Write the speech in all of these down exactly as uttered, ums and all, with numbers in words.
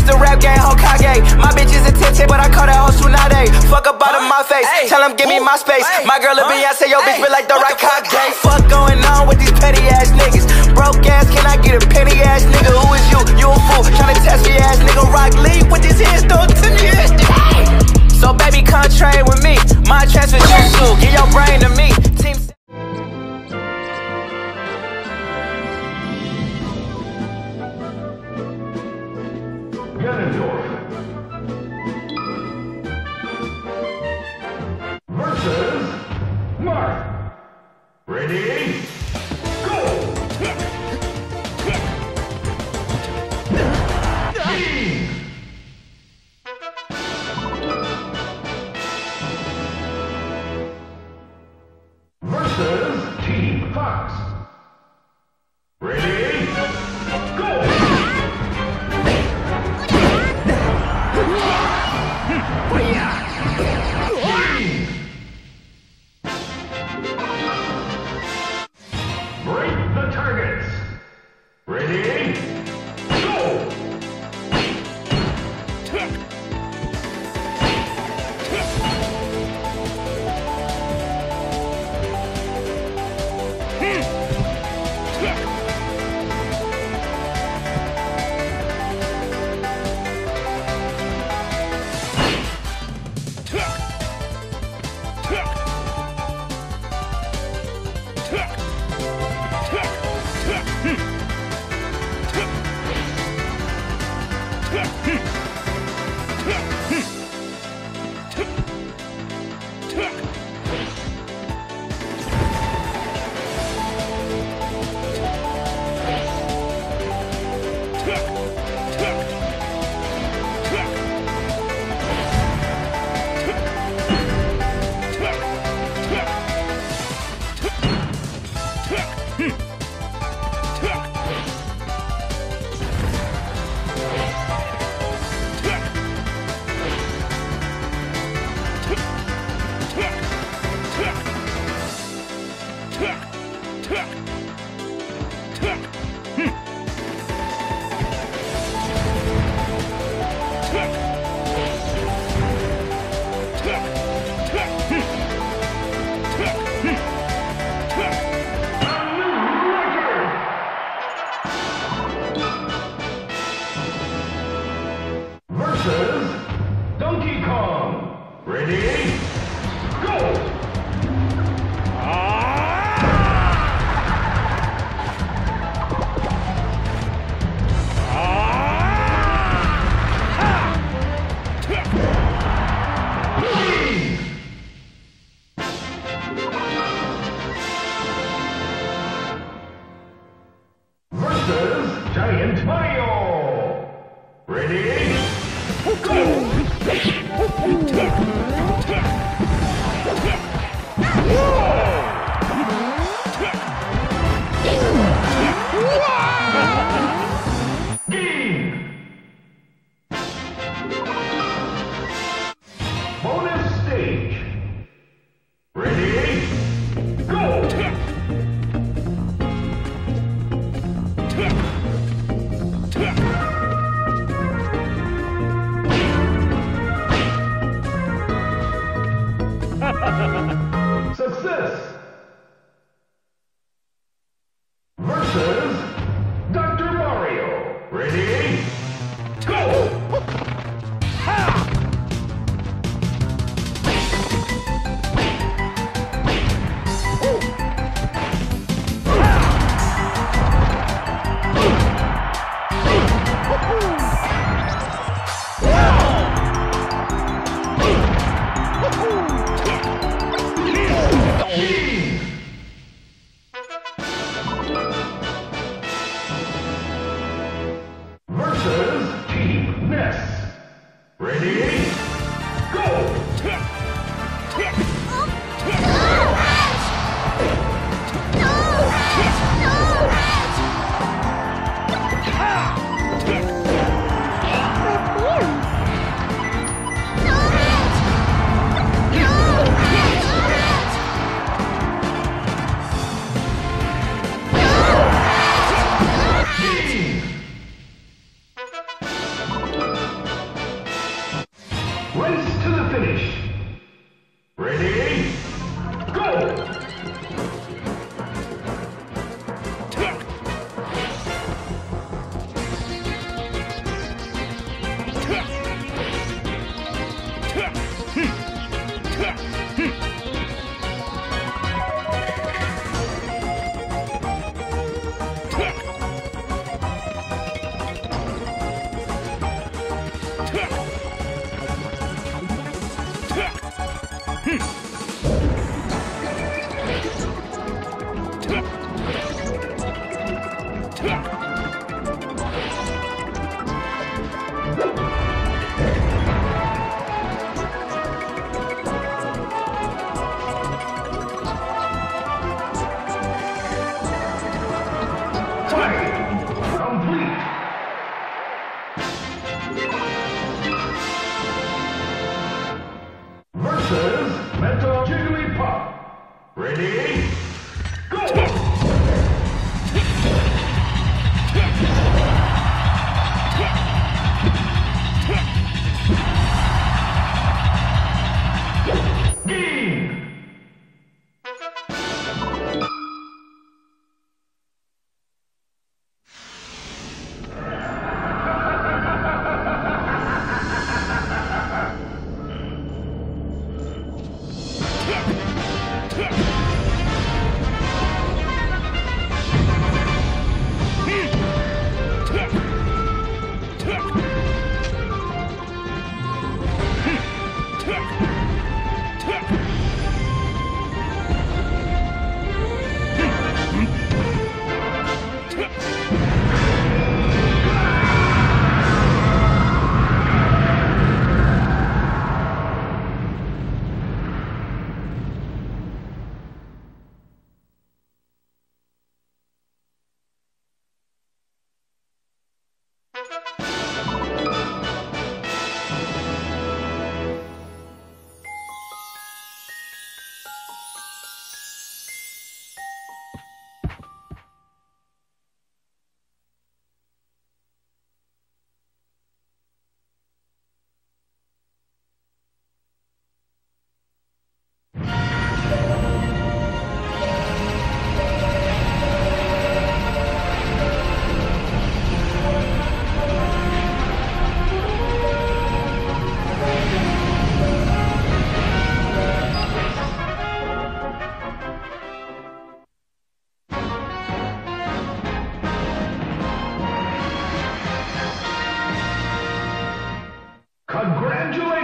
It's the rap game, Hokage. My bitch is a ten, but I call that hoe Tsunade. Fuck up out of my face, tell him give me my space. My girl a Beyonce, yo bitch feel like the right cock day. Fuck going on with these petty ass niggas. Broke ass, can I get a penny ass nigga? Who is you? You a fool, tryna test me ass nigga. Rock Lee with his hands thrown to me. So baby, come train with me. My transfer jutsu, give your brain to me. Team Ganondorf versus Marth. Ready? Go! Versus Team Fox. Ready? Go! Break the targets. Ready? Go! Donkey Kong. Ready? Go! Versus Giant Mario. Ready? Go! Bonus stage. Ready? Go! Success! Versus Doctor Mario. Ready? Go! Versus Team Ness. Ready? Go!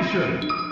Action!